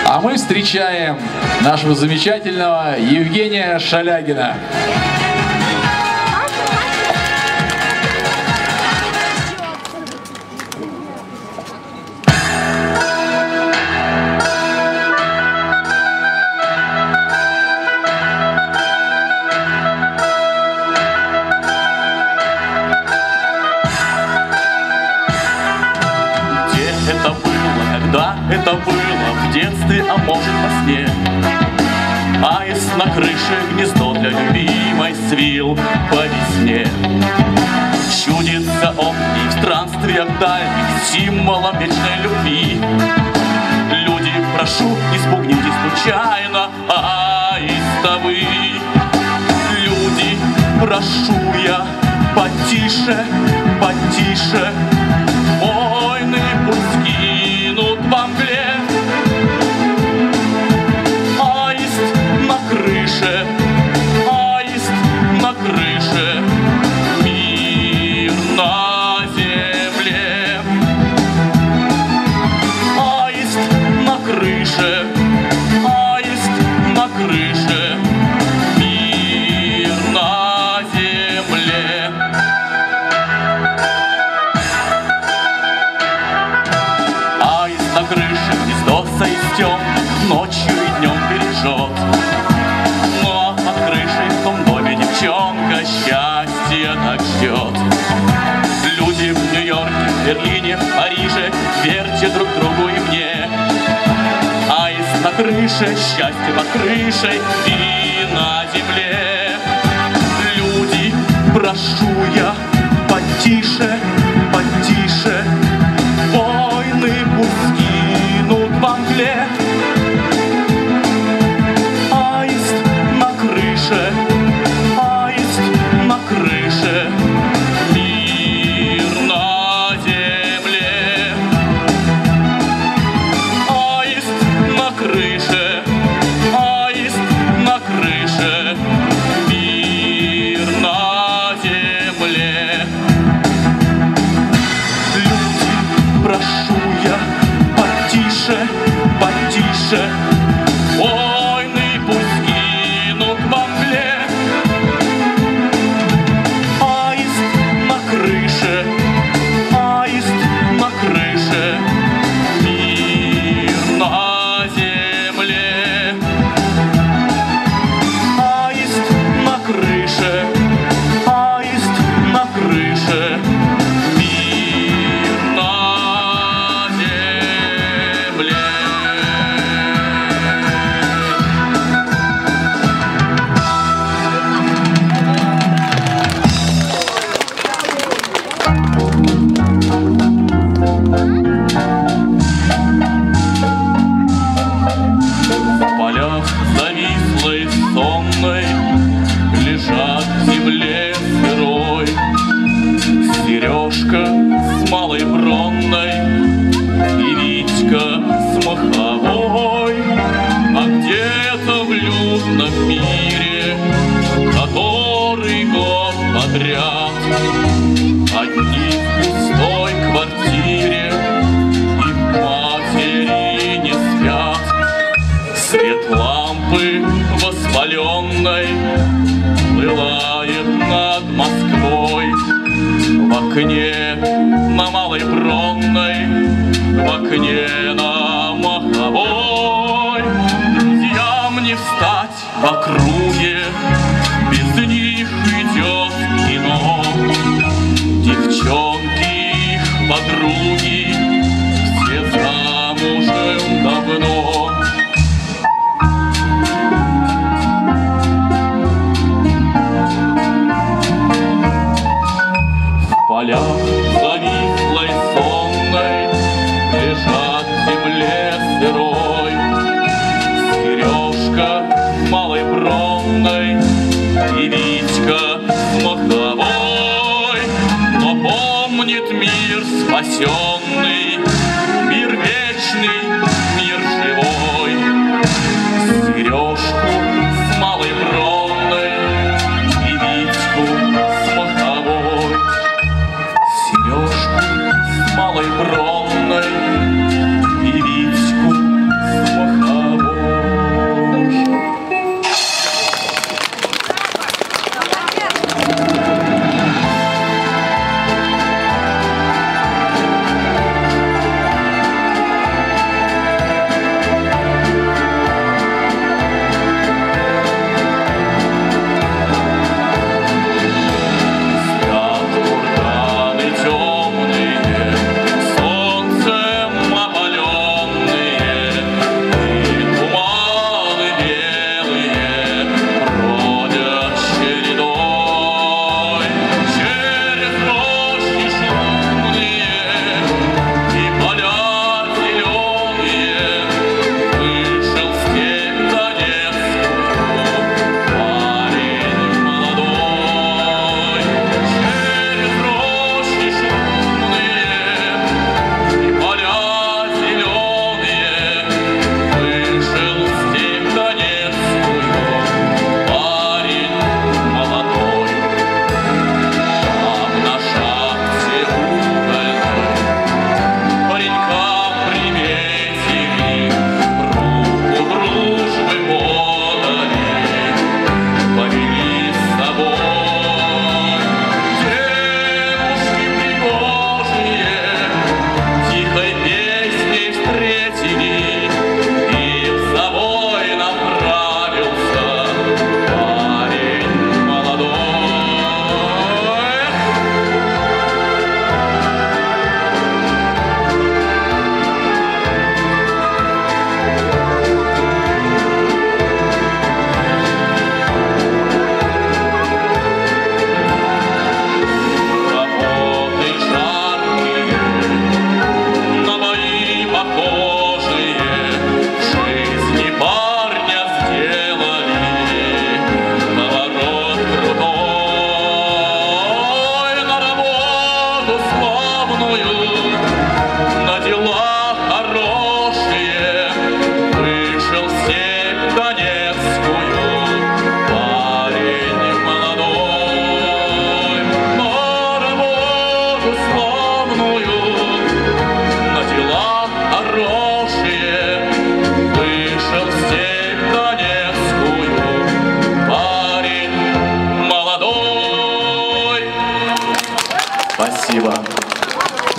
А мы встречаем нашего замечательного Евгения Шалягина. Когда это было в детстве, а может во сне, аист на крыше гнездо для любимой свил по весне. Чудится он и в странствиях дальних символом вечной любви. Люди, прошу, не спугните случайно аистовы. Люди, прошу я, потише, потише, войны пусть гинут во мгле. Аист на крыше, аист на крыше, мир на земле. Аист на крыше, аист на крыше, мир на земле. На крыше гнездо соистем, ночью и днем бережет. Но под крышей в том доме девчонка счастья так ждет. Люди в Нью-Йорке, в Берлине, в Париже, верьте друг другу и мне. Аист на крыше, счастье под крышей и на земле. Люди, прошу я, потише, потише, войны пусть гинут во мгле. Аист на крыше, аист на крыше, мир на земле. Аист на крыше, аист на крыше, мир на земле. Люди, прошу я, потише, потише, войны пусть гинут во мгле. Аист на крыше, аист на крыше, мир на земле. Аист на крыше, аист на крыше, мир на земле. В полях завислой сонной лежат в земле сырой Сережка с малой бронной и Витька с маховой. А где-то в людном мире, который год подряд одни в пустой квартире и матери не спят. Свет лампы воспаленной пылает над Москвой. В окне на Малой Бронной, в окне на Маховой. Друзьям не встать в округе, без них идет кино. Девчонки их подруги, все замужем давно. В полях завислой сонной лежат в земле сырой Сережка с малой бронной и Витька с маховой. Но помнит мир спасенный, мир вечный, мир живой. Сережку с малой бронной и Витьку с маховой. Сережку с малой бронной и Витьку с маховой.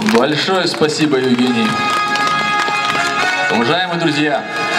Большое спасибо, Евгений. Уважаемые друзья,